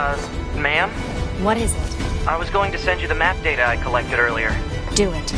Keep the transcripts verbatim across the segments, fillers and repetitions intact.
Uh, ma'am? What is it? I was going to send you the map data I collected earlier. Do it.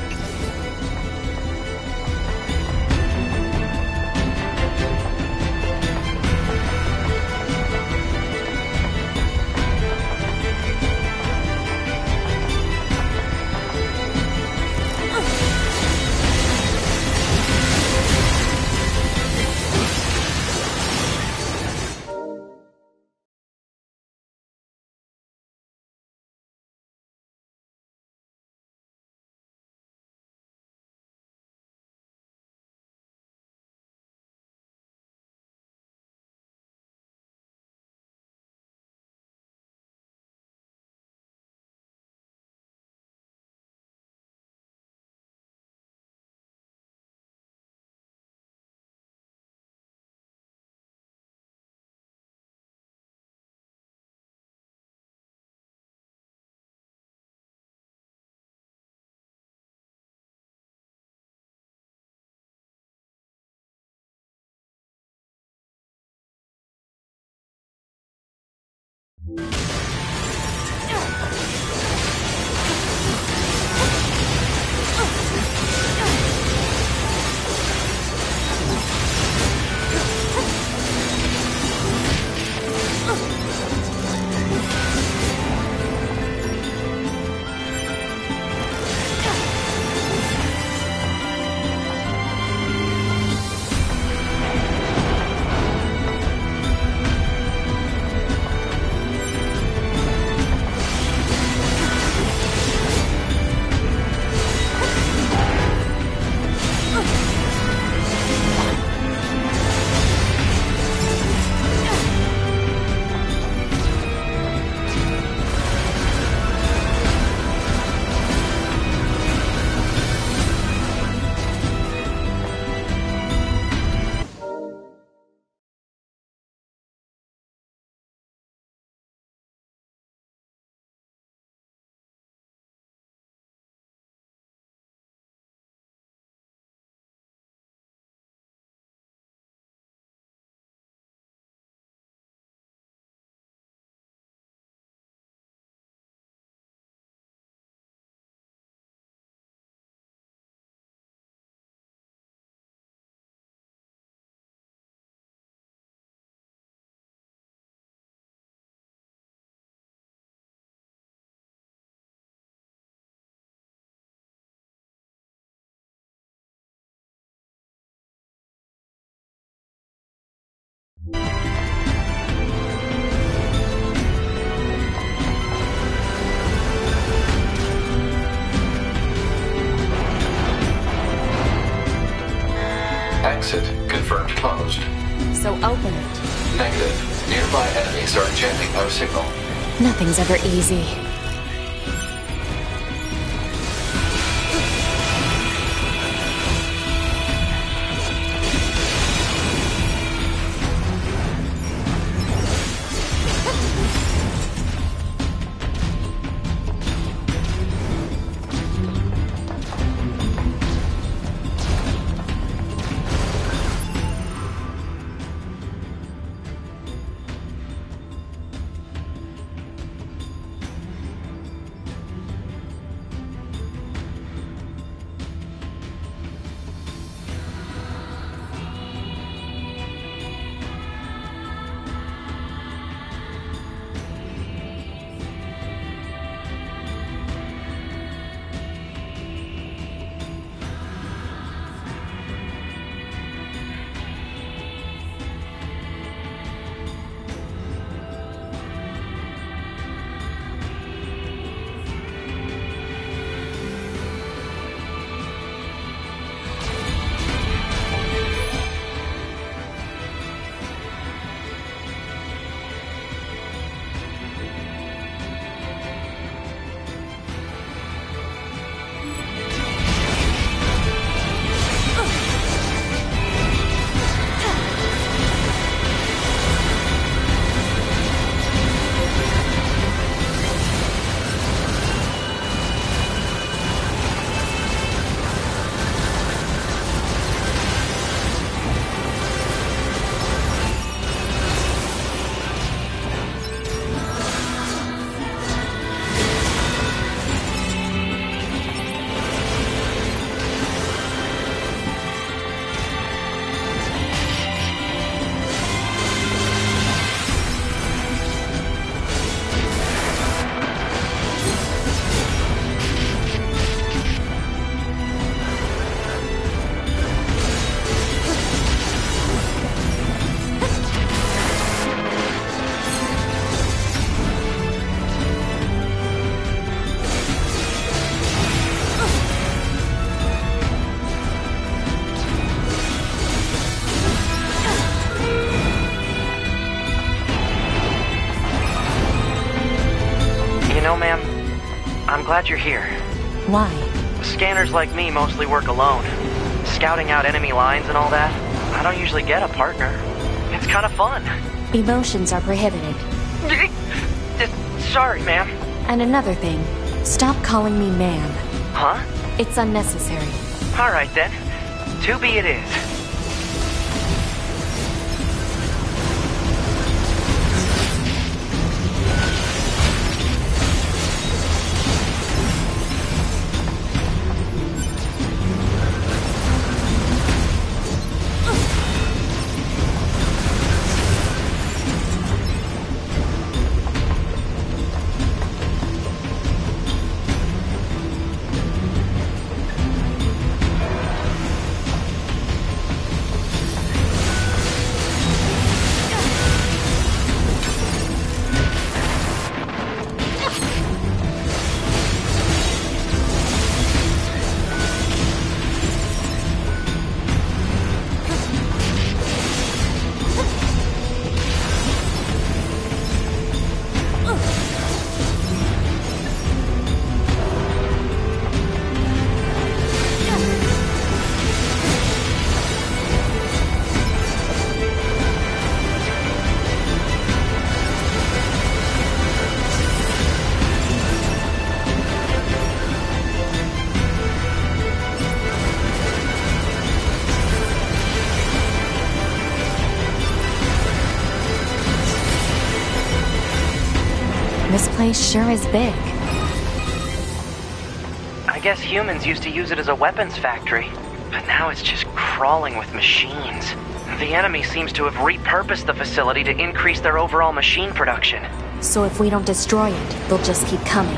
Exit confirmed closed. So open it. Negative. Nearby enemies are jamming our signal. Nothing's ever easy. glad you're here. Why? Scanners like me mostly work alone. Scouting out enemy lines and all that, I don't usually get a partner. It's kind of fun. Emotions are prohibited. Sorry, ma'am. And another thing, stop calling me ma'am. Huh? It's unnecessary. All right, then. To be it is. This place sure is big. I guess humans used to use it as a weapons factory, but now it's just crawling with machines. The enemy seems to have repurposed the facility to increase their overall machine production. So if we don't destroy it, they'll just keep coming.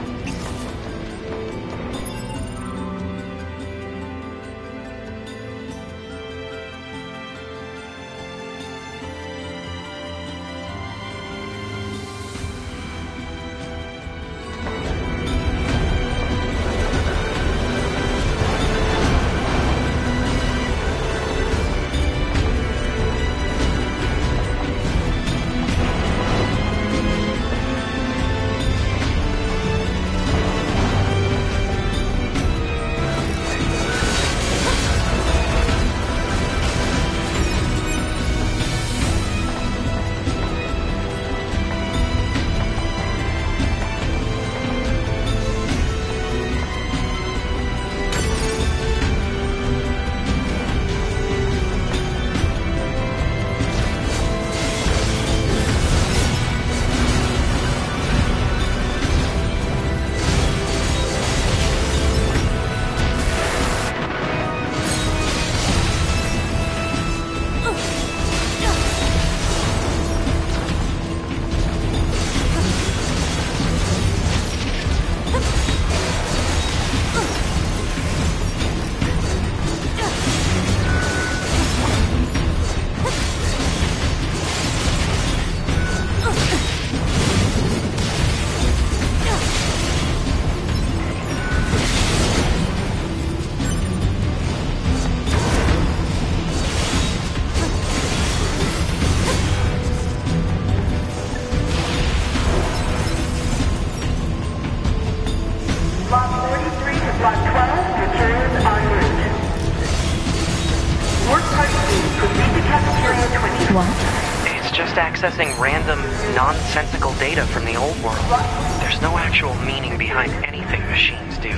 Accessing random, nonsensical data from the old world. There's no actual meaning behind anything machines do.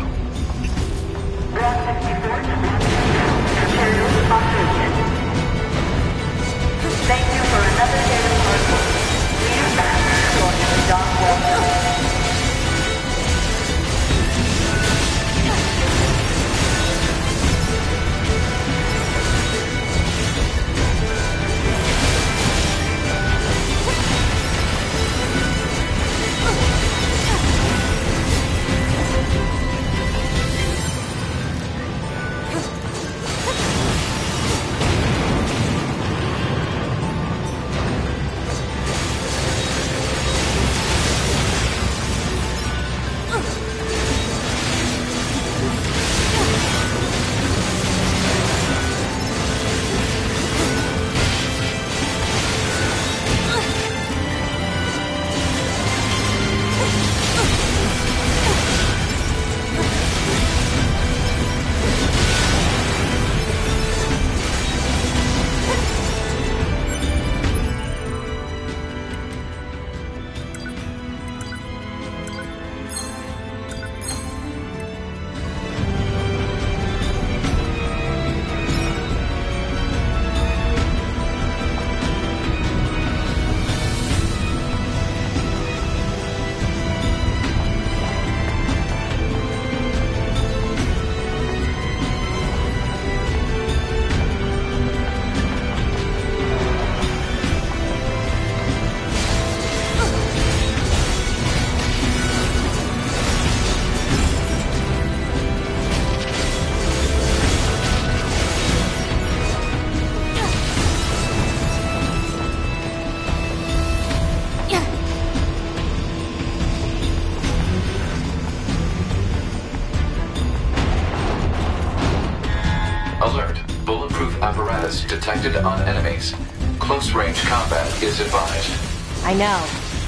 Thank you for another day of hard work. Please back to the dark world. apparatus detected on enemies. Close-range combat is advised. I know.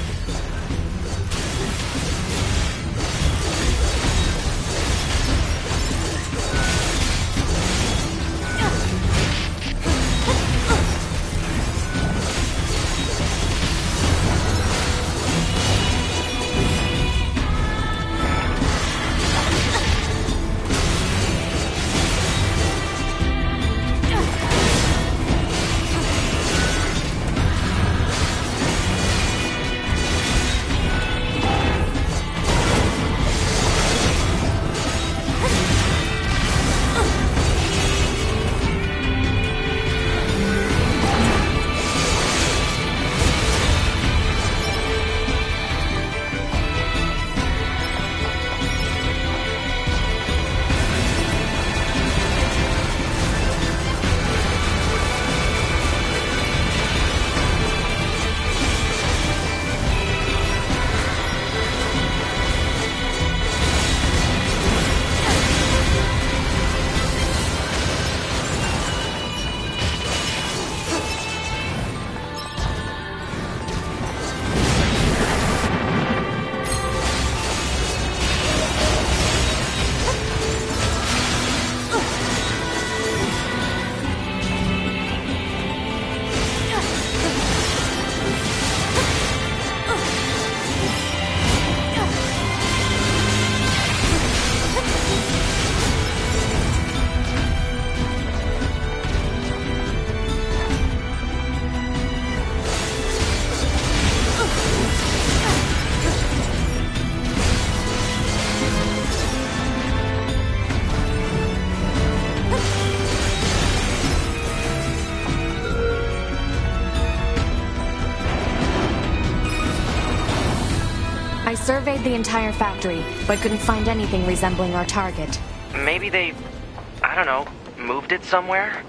I surveyed the entire factory, but couldn't find anything resembling our target. Maybe they, I don't know, moved it somewhere?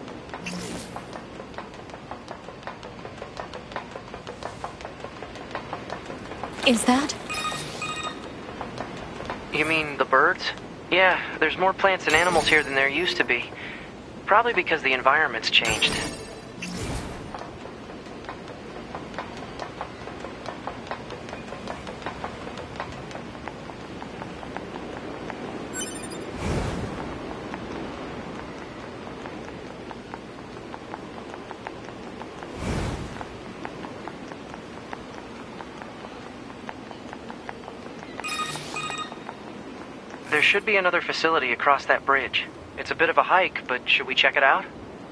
Is that? You mean the birds? Yeah, there's more plants and animals here than there used to be. Probably because the environment's changed. There should be another facility across that bridge. It's a bit of a hike, but should we check it out?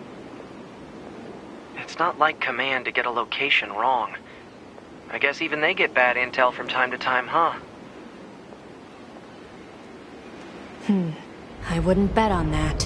It's not like Command to get a location wrong. I guess even they get bad intel from time to time, huh? Hmm. I wouldn't bet on that.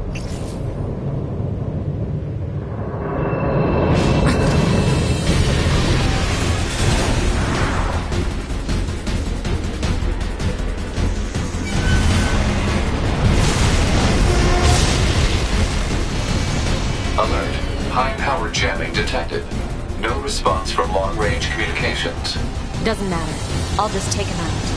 Alert. High-power jamming detected. No response from long-range communications. Doesn't matter. I'll just take him out.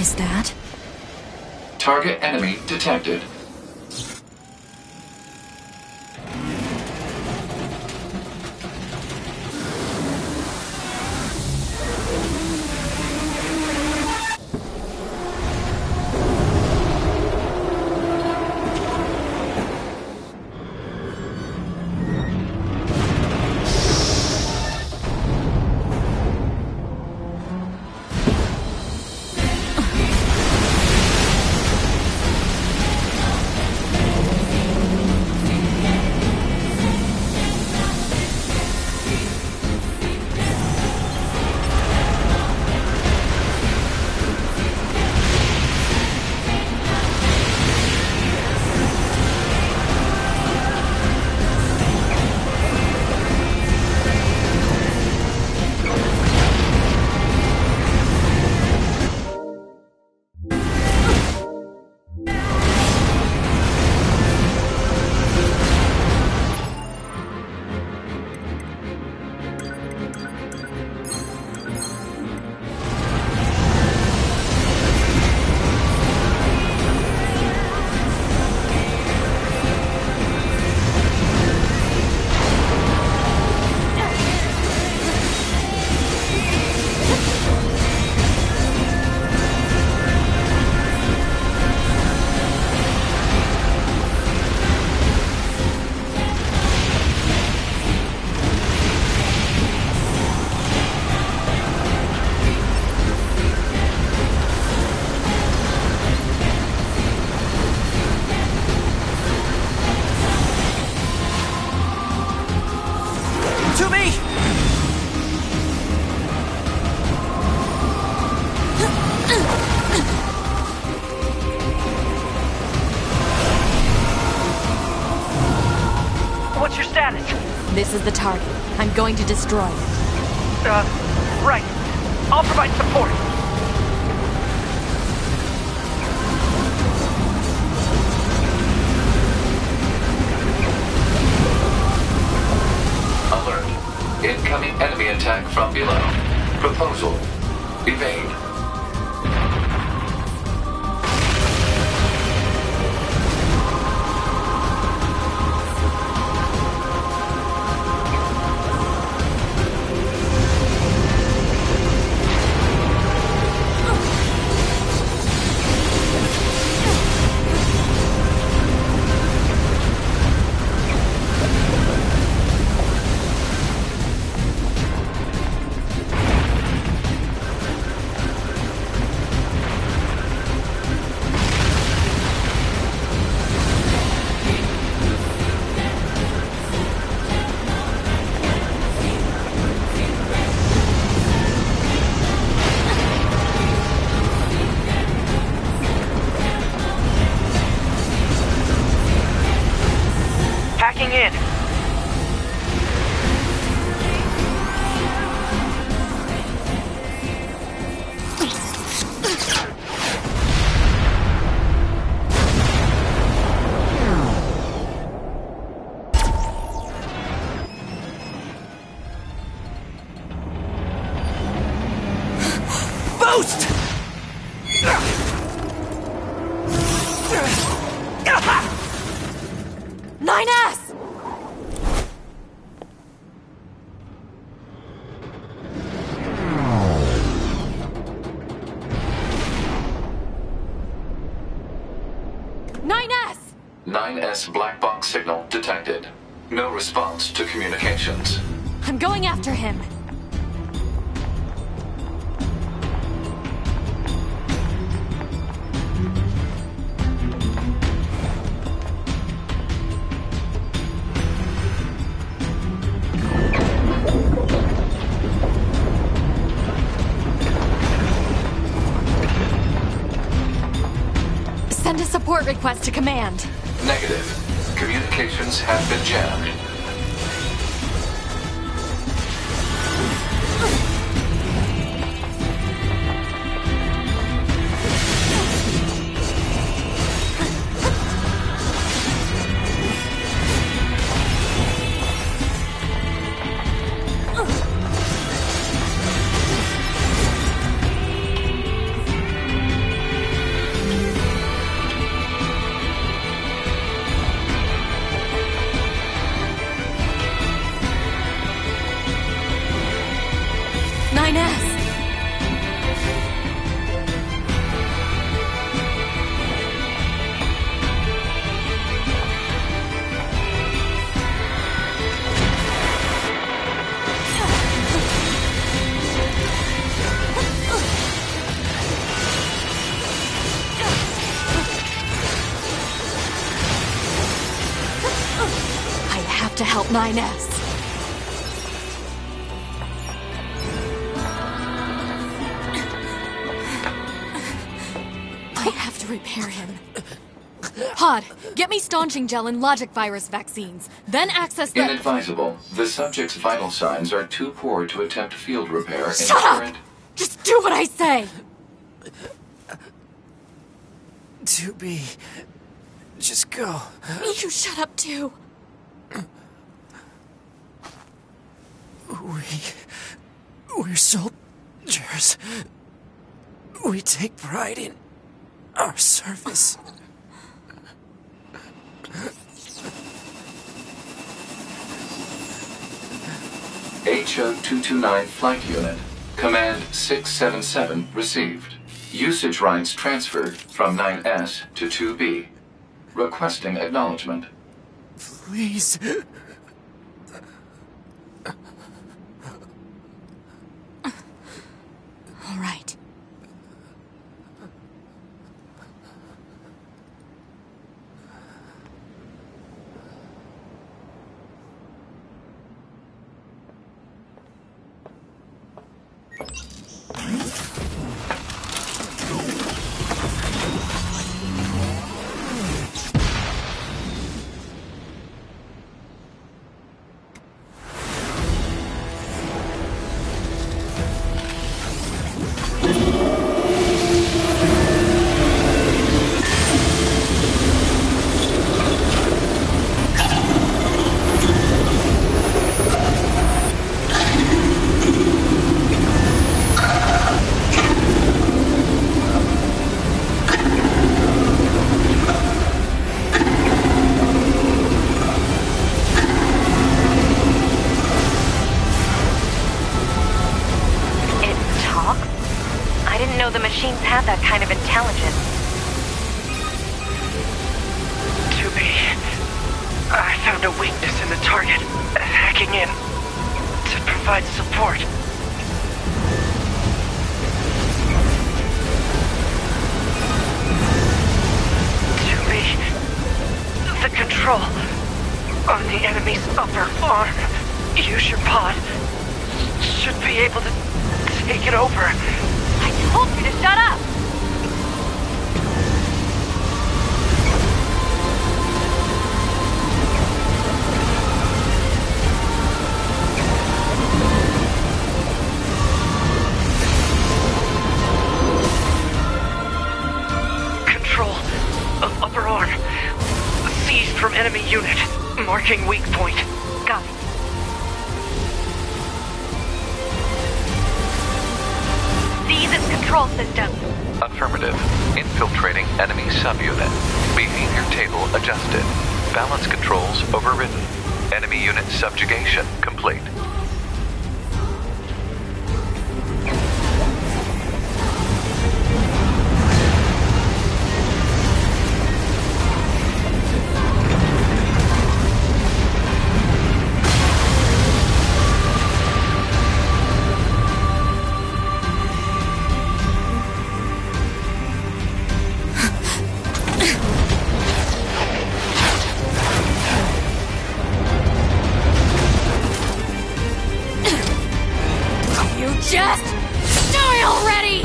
is that? Target enemy detected. This is the target. I'm going to destroy it. Uh, right. I'll provide support. Alert. Incoming enemy attack from below. Proposal. Evade. Hacking in. Boost! nine S! nine S! nine S black box signal detected. No response to communications. I'm going after him. Send a support request to command. Negative. Communications have been jammed. help nine S. I have to repair him. Pod, get me staunching gel and logic virus vaccines. Then access the... Inadvisable. The subject's vital signs are too poor to attempt field repair in Shut up! current... Just do what I say! two B. Just go. You shut up too. We... We're soldiers. We take pride in our service. H O two two nine Flight Unit. Command six seven seven received. Usage rights transferred from nine S to two B. Requesting acknowledgement. Please. All right. The machines have that kind of intelligence. two B. I found a weakness in the target. Hacking in to provide support. two B. The control on the enemy's upper arm. Use your pod. Should be able to take it over. I told you to shut up! Control of upper arm. Seized from enemy unit. Marking weak point. Got it. Seize its control system. Affirmative. Infiltrating enemy subunit. Behavior table adjusted. Balance controls overridden. Enemy unit subjugation complete. Just die already!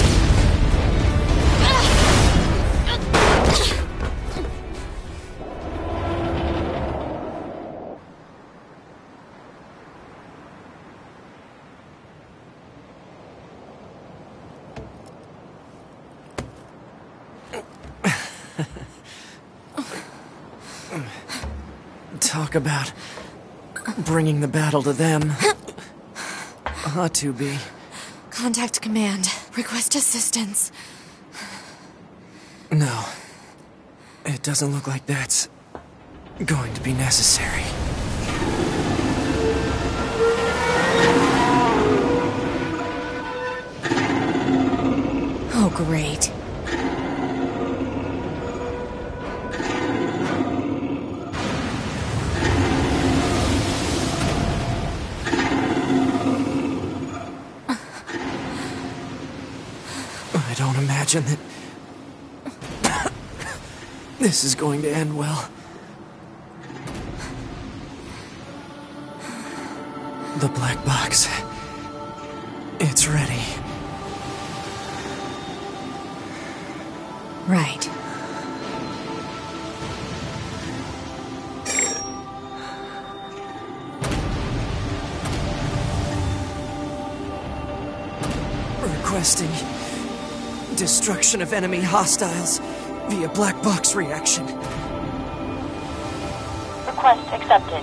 Talk about bringing the battle to them. Ought to be. Contact command. Request assistance. No. It doesn't look like that's going to be necessary. Oh, great. I don't imagine that this is going to end well. The black box. It's ready. Right. Requesting destruction of enemy hostiles via black box reaction. Request accepted.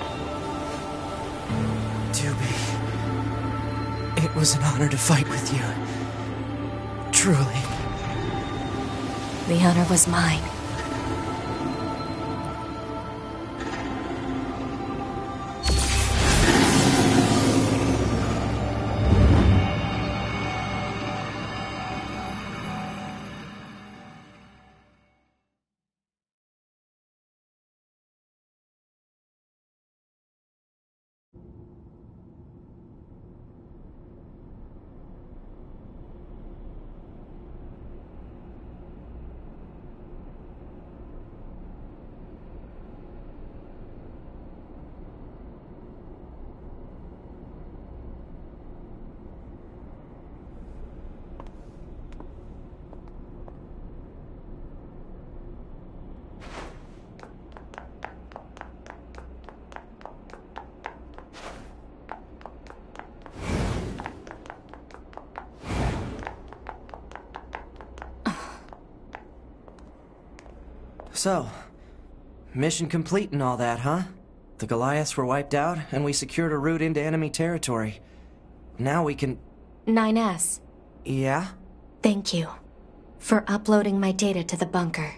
Tubi, it was an honor to fight with you. Truly. The honor was mine. So, mission complete and all that, huh? The Goliaths were wiped out, and we secured a route into enemy territory. Now we can... nine S. Yeah? Thank you for uploading my data to the bunker.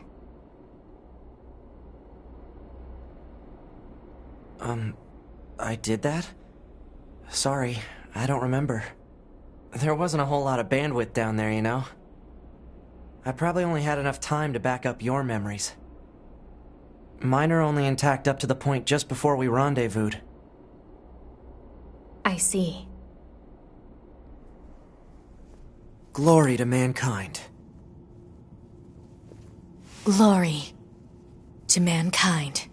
Um, I did that? Sorry, I don't remember. There wasn't a whole lot of bandwidth down there, you know? I probably only had enough time to back up your memories. Mine are only intact up to the point just before we rendezvoused. I see. Glory to mankind. Glory to mankind.